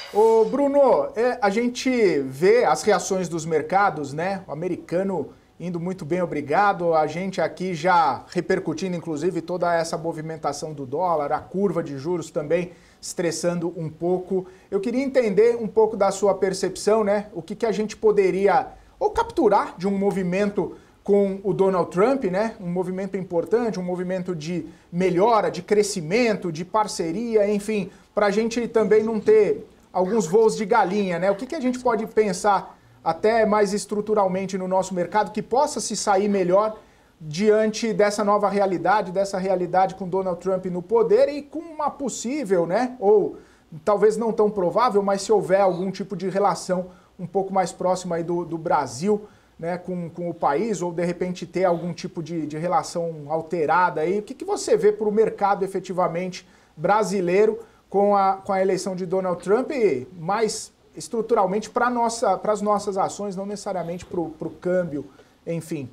Ô Bruno, a gente vê as reações dos mercados, né? O americano indo muito bem, obrigado. A gente aqui já repercutindo, inclusive, toda essa movimentação do dólar, a curva de juros também estressando um pouco. Eu queria entender um pouco da sua percepção, né? O que a gente poderia ou capturar de um movimento com o Donald Trump, né? Um movimento importante, um movimento de melhora, de crescimento, de parceria, enfim, para a gente também não ter alguns voos de galinha, né? O que a gente pode pensar até mais estruturalmente no nosso mercado que possa se sair melhor diante dessa nova realidade, dessa realidade com Donald Trump no poder e com uma possível, né? Ou talvez não tão provável, mas se houver algum tipo de relação um pouco mais próxima aí do Brasil, né, com o país, ou de repente ter algum tipo de relação alterada aí. O que você vê para o mercado efetivamente brasileiro com a eleição de Donald Trump e mais estruturalmente para as nossas ações, não necessariamente para o câmbio, enfim?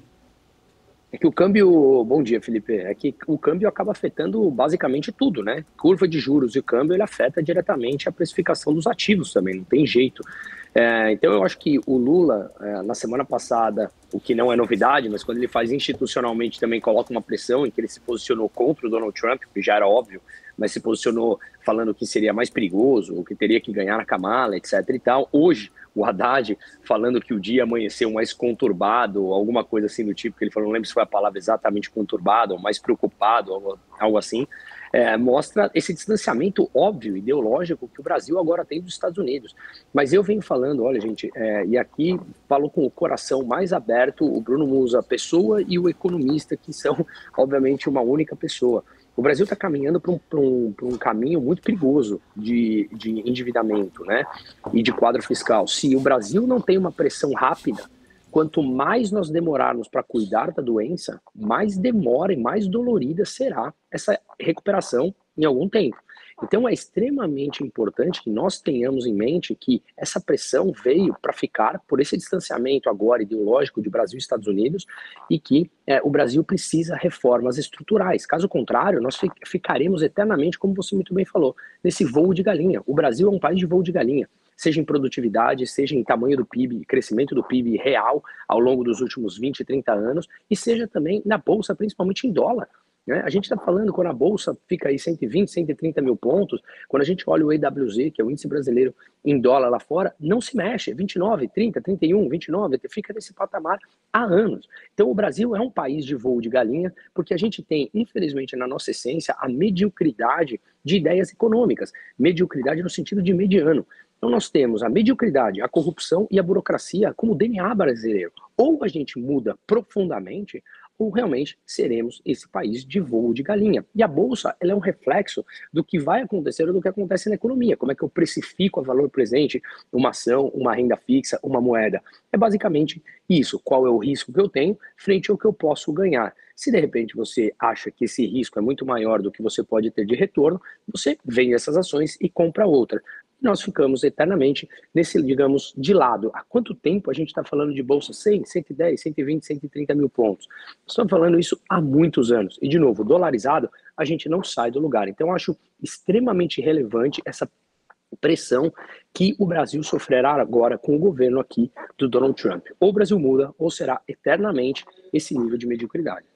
É que o câmbio, bom dia, Felipe, é que o câmbio acaba afetando basicamente tudo, né? Curva de juros e o câmbio, ele afeta diretamente a precificação dos ativos também, não tem jeito. Então eu acho que o Lula, na semana passada, o que não é novidade, mas quando ele faz institucionalmente também coloca uma pressão em que ele se posicionou contra o Donald Trump, que já era óbvio, mas se posicionou falando que seria mais perigoso, ou que teria que ganhar a Kamala, etc e tal. Hoje, o Haddad falando que o dia amanheceu mais conturbado, alguma coisa assim do tipo, que ele falou, não lembro se foi a palavra exatamente conturbado, ou mais preocupado, algo assim, mostra esse distanciamento óbvio, ideológico, que o Brasil agora tem dos Estados Unidos. Mas eu venho falando, olha gente, e aqui falo com o coração mais aberto, o Bruno Musa, a pessoa, e o economista, que são, obviamente, uma única pessoa. O Brasil está caminhando para um caminho muito perigoso de endividamento, né? E de quadro fiscal. Se o Brasil não tem uma pressão rápida, quanto mais nós demorarmos para cuidar da doença, mais demora e mais dolorida será essa recuperação em algum tempo. Então é extremamente importante que nós tenhamos em mente que essa pressão veio para ficar por esse distanciamento agora ideológico de Brasil e Estados Unidos e que o Brasil precisa reformas estruturais. Caso contrário, nós ficaremos eternamente, como você muito bem falou, nesse voo de galinha. O Brasil é um país de voo de galinha, seja em produtividade, seja em tamanho do PIB, crescimento do PIB real ao longo dos últimos 20, 30 anos, e seja também na Bolsa, principalmente em dólar. Né? A gente está falando quando a Bolsa fica aí 120, 130 mil pontos, quando a gente olha o EWZ, que é o índice brasileiro em dólar lá fora, não se mexe, 29, 30, 31, 29, fica nesse patamar há anos. Então o Brasil é um país de voo de galinha, porque a gente tem, infelizmente, na nossa essência, a mediocridade de ideias econômicas, mediocridade no sentido de mediano. Então nós temos a mediocridade, a corrupção e a burocracia como DNA brasileiro. Ou a gente muda profundamente, ou realmente seremos esse país de voo de galinha. E a Bolsa, ela é um reflexo do que vai acontecer ou do que acontece na economia. Como é que eu precifico a valor presente uma ação, uma renda fixa, uma moeda? É basicamente isso. Qual é o risco que eu tenho frente ao que eu posso ganhar? Se de repente você acha que esse risco é muito maior do que você pode ter de retorno, você vende essas ações e compra outra. Nós ficamos eternamente nesse, digamos, de lado. Há quanto tempo a gente está falando de bolsa? 100, 110, 120, 130 mil pontos. Estamos falando isso há muitos anos. E, de novo, dolarizado, a gente não sai do lugar. Então, eu acho extremamente relevante essa pressão que o Brasil sofrerá agora com o governo aqui do Donald Trump. Ou o Brasil muda, ou será eternamente esse nível de mediocridade.